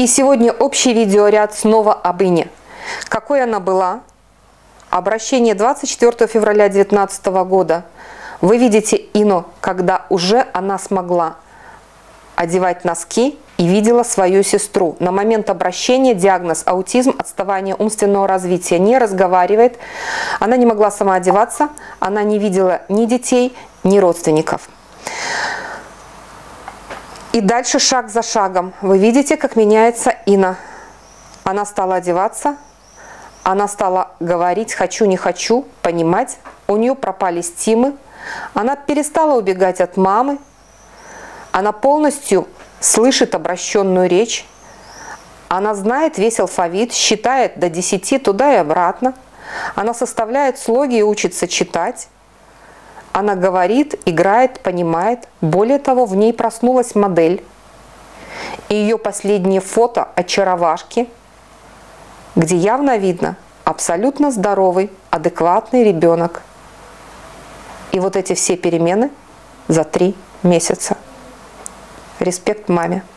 И сегодня общий видеоряд снова об Ине. Какой она была? Обращение 24 февраля 2019 года. Вы видите Ину, когда уже она смогла одевать носки и видела свою сестру. На момент обращения диагноз аутизм, отставание умственного развития, не разговаривает. Она не могла сама одеваться, она не видела ни детей, ни родственников. И дальше шаг за шагом. Вы видите, как меняется Ина. Она стала одеваться, она стала говорить «хочу, не хочу», понимать. У нее пропали стимы. Она перестала убегать от мамы. Она полностью слышит обращенную речь. Она знает весь алфавит, считает до 10 туда и обратно. Она составляет слоги и учится читать. Она говорит, играет, понимает. Более того, в ней проснулась модель. И ее последнее фото очаровашки, где явно видно абсолютно здоровый, адекватный ребенок. И вот эти все перемены за 3 месяца. Респект маме.